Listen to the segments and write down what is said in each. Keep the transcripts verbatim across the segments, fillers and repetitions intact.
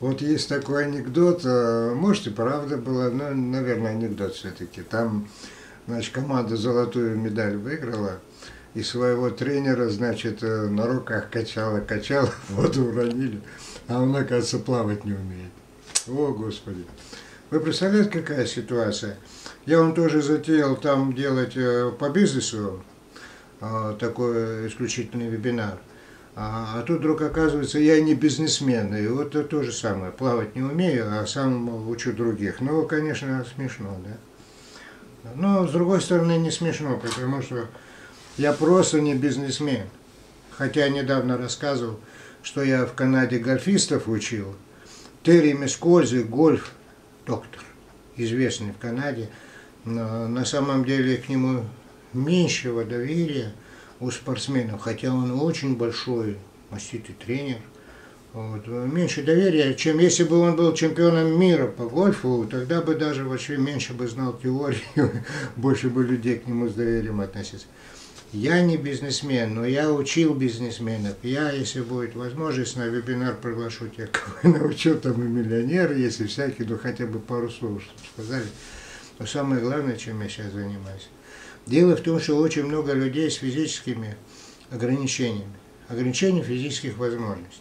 Вот есть такой анекдот, э, может и правда было, но, наверное, анекдот все-таки. Там, значит, команда золотую медаль выиграла, и своего тренера, значит, э, на руках качала, качала, в воду уронили, а он, оказывается, плавать не умеет. О, Господи! Вы представляете, какая ситуация? Я он тоже затеял там делать э, по бизнесу э, такой исключительный вебинар. А, а тут вдруг оказывается, я не бизнесмен, и вот это то же самое, плавать не умею, а сам учу других. Ну, конечно, смешно, да? Но, с другой стороны, не смешно, потому что я просто не бизнесмен. Хотя недавно рассказывал, что я в Канаде гольфистов учил. Терри Мескользи, гольф-доктор, известный в Канаде. Но на самом деле к нему меньшего доверия у спортсменов, хотя он очень большой маститый тренер. Вот, меньше доверия, чем если бы он был чемпионом мира по гольфу, тогда бы даже вообще меньше бы знал теорию, больше бы людей к нему с доверием относиться. Я не бизнесмен, но я учил бизнесменов. Я, если будет возможность, на вебинар приглашу тех, кого я научил, там и миллионеры, если всякие, ну хотя бы пару слов сказали. Но самое главное, чем я сейчас занимаюсь. Дело в том, что очень много людей с физическими ограничениями, ограничением физических возможностей.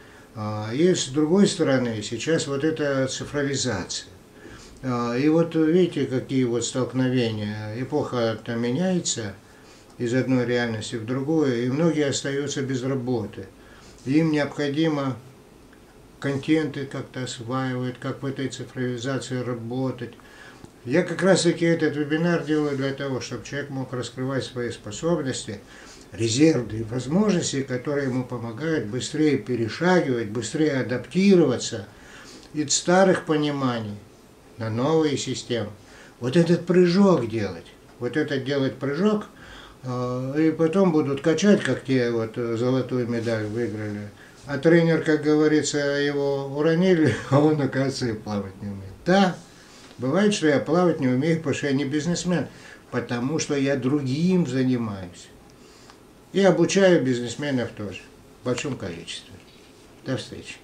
И с другой стороны, сейчас вот эта цифровизация. И вот видите, какие вот столкновения. Эпоха-то меняется из одной реальности в другую, и многие остаются без работы. Им необходимо контенты как-то осваивать, как в этой цифровизации работать. Я как раз таки этот вебинар делаю для того, чтобы человек мог раскрывать свои способности, резервы и возможности, которые ему помогают быстрее перешагивать, быстрее адаптироваться из старых пониманий на новые системы. Вот этот прыжок делать, вот этот делать прыжок, и потом будут качать, как те вот золотую медаль выиграли. А тренер, как говорится, его уронили, а он, оказывается, и плавать не умеет. Да. Бывает, что я плавать не умею, потому что я не бизнесмен, потому что я другим занимаюсь. И обучаю бизнесменов тоже, в большом количестве. До встречи.